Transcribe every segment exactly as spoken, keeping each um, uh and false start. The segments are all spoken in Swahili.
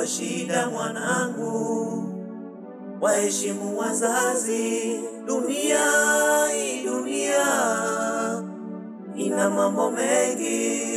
kwa shida mwanangu, waheshimu wazazi. Dunia hii dunia ina mambo mengi.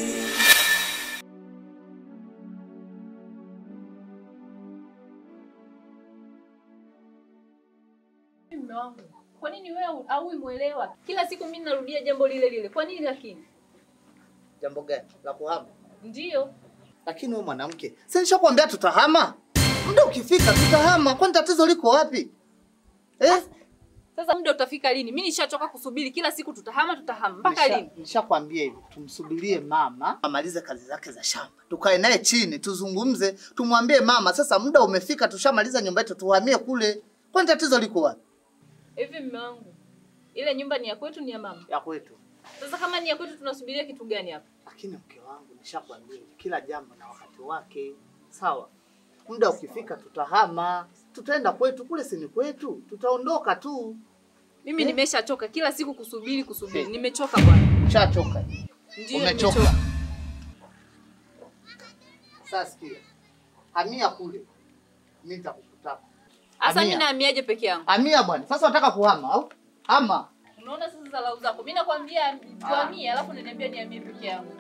Mwanangu, kwa nini wewe au muelewa? Kila siku mimi narudia jambo lile lile. Kwa nini lakini? Jambo gani? La kuhama? Ndio. Lakini wewe mwanamke, si nishakwambia tutahama? Muda ukifika tutahama. Kwani tatizo liko wapi? Eh? Sasa muda utafika lini? Mimi nishachoka kusubiri kila siku tutahama tutahama. Mpaka Nisha, lini? Nishakwambia hivi, tumsubirie mama amalize kazi zake za shamba. Tukae naye chini, tuzungumze, tumwambie mama sasa muda umefika, tushamaliza nyumba yetu tuhamie kule. Kwani tatizo liko wapi? Hivi mume wangu, ile nyumba ni ya kwetu ni ya mama? Ya kwetu. Sasa kama ni ya kwetu tunasubiria kitu gani hapa? Lakini mke wangu nishakwambia kila jambo na wakati wake. Sawa. Muda ukifika tutahama. Tutaenda kwetu kule, si ni kwetu. Tutaondoka tu. Mimi nimeshachoka kila siku kusubiri kusubiri. Nimechoka bwana. Ushachoka. Ndio umechoka. Sasa sikia. Hamia kule. Mimi nitakukutaka. Asa mimi naamiaje peke yangu? Hamia bwana. Sasa unataka kuhama au? Hama. Unaona sasa dharau zako. Mimi nakwambia tuhamie alafu unaniambia nihamie peke yangu.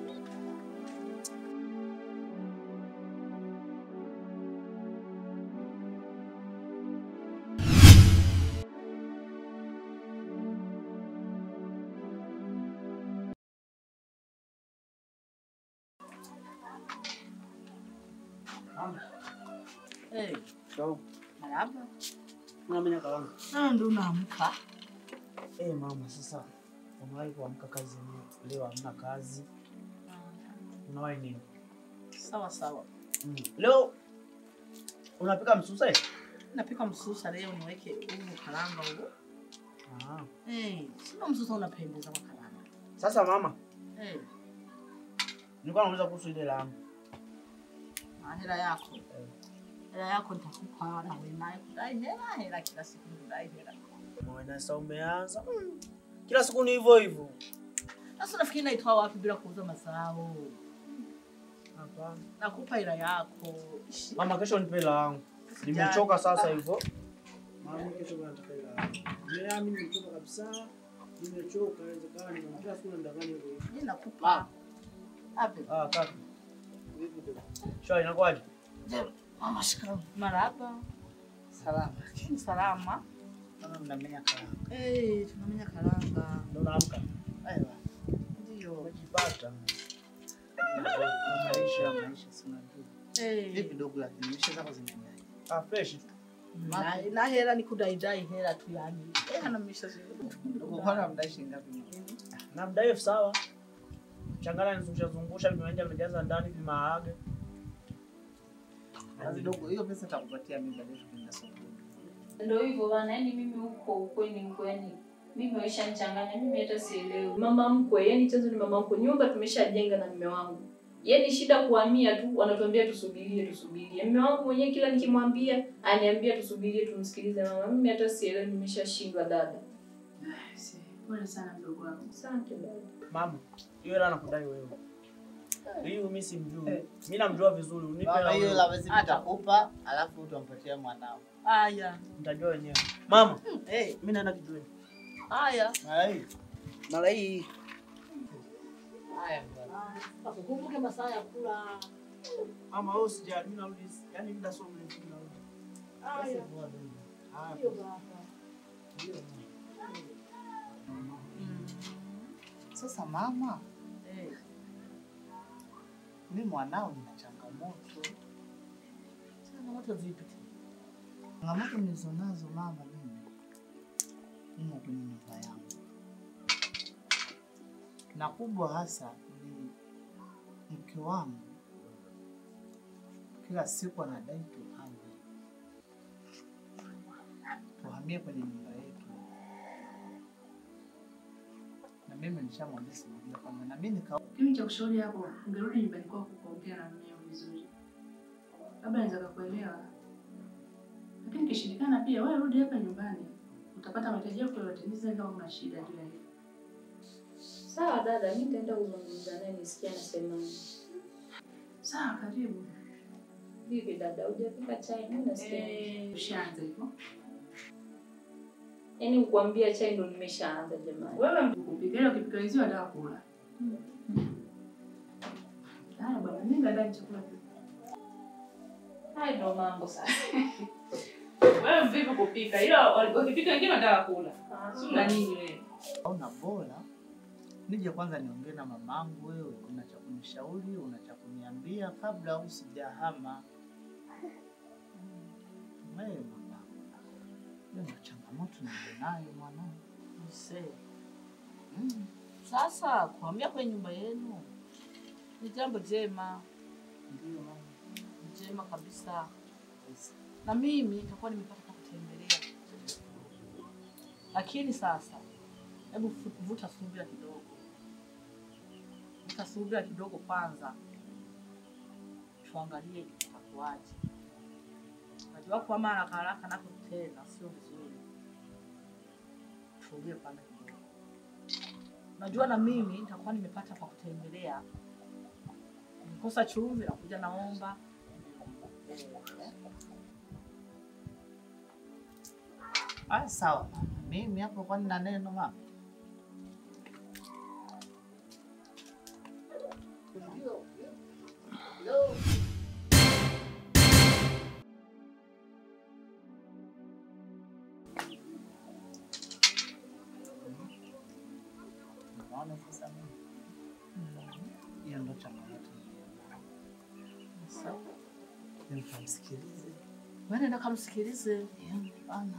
Eh, so, marahaba. Unamenya kalanga? Ah, ndo naamka. Eh, mama sasa unawahi kuamka kazi leo hamna kazi. Unawahi nini? Sawa sawa. Mm. Leo unapika msusa eh? Napika msusa leo niweke huu karanga huo. Ah. Eh, sio msusa unapendeza kwa karanga. Sasa mama. Eh. Nilikuwa nauliza kuhusu ile langu. Ah, hela yako. Eh. Hela yako nitakupa na wewe naye kudai hela hela kila siku kudai hela. Mwana sasa umeanza. Mm. Kila siku ni hivyo hivyo. Sasa unafikiri naitoa wapi bila kuuza mazao? Hapana. Nakupa hela yako. Mama kesho nipe hela yangu. Nimechoka sasa hivyo. Mama kesho nataka hela yangu. Leo mimi nimechoka kabisa. Nimechoka inawezekana nimekuja siku ndanganya hivyo. Mimi nakupa. Hapo. Ah, kaka. Vipi ndio? Shwari inakuaje? Mama shikamoo. Marahaba. Salama. Lakini salama. Kama mnamenya karanga. Eh, tunamenya karanga. Ndio naamka. Aiwa. Ndio. Umejipata. Maisha maisha sana tu. Eh. Vipi dogo lakini maisha zako zinaendaje? Ah, fresh. Na, na hela ni kudai dai hela tu yani. Eh, ana maisha zile. Dogo bwana mdaishi ngapi? Na mdaifu sawa. Changanya nizungusha zungusha vimeanja vimejaza ndani vimaage. Kazi dogo hiyo pesa nitakupatia mimi baadaye tukienda sokoni. Ndio hivyo bana, yani mimi huko ukweni mkweni. Mimi waisha nichanganya, mimi hata sielewi. Mama mkwe, yani chanzo ni mama mkwe. Nyumba tumeshajenga na mume wangu. Yaani shida kuhamia tu, wanatuambia tusubirie tusubirie. Mume wangu mwenyewe kila nikimwambia, aniambia tusubirie tumsikilize mama. Mimi hata sielewi, nimeshashindwa dada. Pole sana mdogo wangu. Asante dada. Mama, hiyo hela nakudai wewe. Hiyo mimi simjui. Mimi namjua vizuri. Unipe hela hiyo hiyo. la wezi nitakupa, alafu utampatia mwanao. Aya. Mtajua wenyewe. Mama, Eh, mimi naenda kijiweni. aya. Mara hii. Mara hii. Haya bwana. Sasa kumbuke masaa ya kula. Mama wewe usijali, mimi narudi. Yaani muda sio mrefu narudi. Aya. Haya. Ndio baba. Ndio. Sasa mama, Eh. mimi mwanao nina changamoto. Changamoto zipi? Changamoto nilizonazo mama mimi. Mimi kwenye nyumba yangu. Na kubwa hasa ni mke wangu. Kila siku anadai tuhame. Tuhamie kwenye nyumba yetu. Na mimi nishamwambia sijui kama na mimi nika Mimi cha kushauri hapo, ungerudi nyumbani kwako kuongea na mmeo vizuri. Labda anaweza kukuelewa. Lakini kishindikana pia wewe rudi hapa nyumbani. Utapata mahitaji yako yote, ndizo kama una shida juu ya hiyo. Sawa dada, mimi nitaenda kuzungumza naye nisikie anasema. Sawa, karibu. Vipi dada, hujapika chai? Mimi nasikia. Eh, ushaanza hivyo. Yaani ukwambia chai ndo nimeshaanza jamani. Wewe mkupika ile ukipika hizo nataka kula. Haya bwana, mimi ndani chakula. Hai ndo mambo sasa. Wewe vipi kupika? Ila ukipika wengine nataka kula. Si una nini wewe? Una bora nije kwanza niongee na mamangu, wewe kuna cha kunishauri, una cha kuniambia kabla usijahama. Wewe mama. Ndio changamoto ninayo mwanangu. Mse. Mm. Sasa kuhamia kwenye nyumba yenu ni jambo jema. Ndio mama. Jema kabisa. Na mimi nitakuwa nimepata kwa kutembelea. Lakini sasa hebu vuta subira kidogo. Vuta subira kidogo kwanza. Tuangalie itakuwaje. Unajua kwa maana haraka nako tena sio vizuri. Tulie kwanza kidogo. Unajua na mimi nitakuwa nimepata kwa kutembelea. Nikosa chumvi na kuja naomba. Ah, sawa. Mimi hapo kwa nina neno mama. Ndio. Ndio. Naona sasa mimi. Hiyo ndo changamoto. Sawa. Nikamsikilize. Wewe nenda kamsikilize. Bana.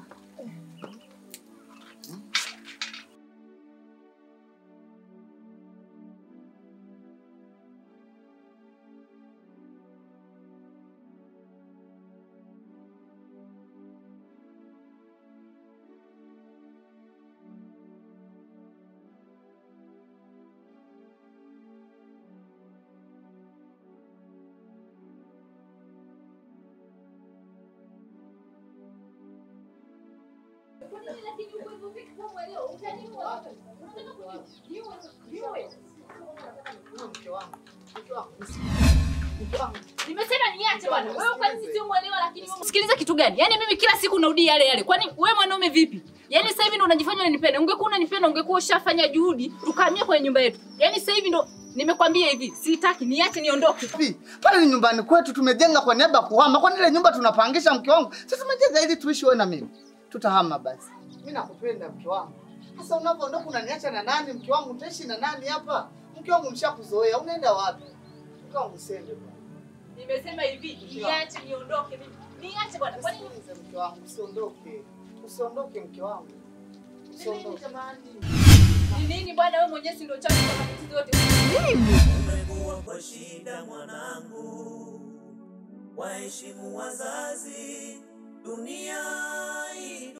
Nimesema niache bwana. Wewe kwa nini sio muelewa lakini wewe sikiliza kitu gani? Yaani mimi kila siku narudia yale yale. Kwani wewe mwanaume vipi? Yaani sasa hivi ndo unajifanya unanipenda. Ungekuwa unanipenda ungekuwa ushafanya juhudi tukahamia kwenye nyumba yetu. Yaani sasa hivi ndo nimekwambia hivi, sitaki niache niondoke. Pale ni nyumbani kwetu tumejenga kwa niaba kuhama. Kwa nini ile nyumba tunapangisha mke wangu? Sasa tumejenga ili tuishi wewe na mimi. Tutahama basi. Mimi nakupenda mke wangu. Sasa unapoondoka unaniacha na nani mke wangu? Utaishi na nani hapa? Mke wangu mshakuzoea. Unaenda wapi? Mke wangu sende bwana. Nimesema hivi, niache niondoke mimi. Niache bwana. Kwa nini mke wangu usiondoke? Usiondoke mke wangu. Usiondoke jamani. Ni nini bwana wewe mwenyewe si ndio chanzo cha matatizo yote? Mimi umekuwa kwa shida mwanangu, waheshimu wazazi, dunia hii